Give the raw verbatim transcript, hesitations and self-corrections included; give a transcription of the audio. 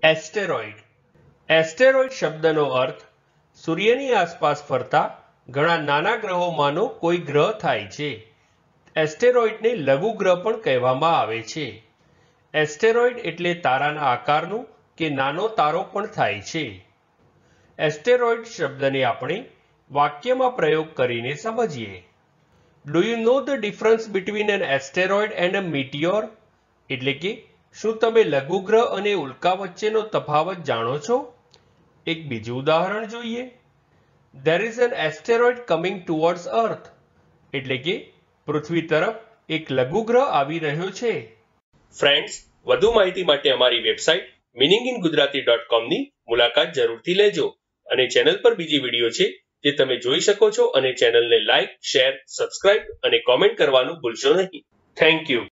Asteroid asteroid શબ્દનો અર્થ સૂર્યની આસપાસ ફરતા ઘણા નાના ગ્રહોમાંનો કોઈ ગ્રહ થાય છે. એસ્ટેરોઇડને લઘુ ગ્રહ પણ કહેવામાં આવે છે. એસ્ટેરોઇડ એટલે તારાના આકારનું કે નાનો તારો પણ થાય છે. એસ્ટેરોઇડ શબ્દને આપણે વાક્યમાં પ્રયોગ કરીને સમજીએ. Do you know the difference between an asteroid and a meteor? એટલે કે શું તમે લઘુગ્રહ અને ઉલ્કા વચ્ચેનો તફાવત જાણો છો? એક બીજું ઉદાહરણ જોઈએ. There is an asteroid coming towards Earth. એટલે કે પૃથ્વી તરફ એક લઘુગ્રહ આવી રહ્યો છે. ફ્રેન્ડ્સ, વધુ માહિતી માટે અમારી website meaning in Gujarati dot com ની મુલાકાત જરૂરથી લેજો અને ચેનલ પર બીજી વિડીયો છે જે તમે જોઈ શકો છો અને ચેનલને લાઇક, શેર, સબસ્ક્રાઇબ અને કોમેન્ટ કરવાનું ભૂલશો નહીં. Thank you.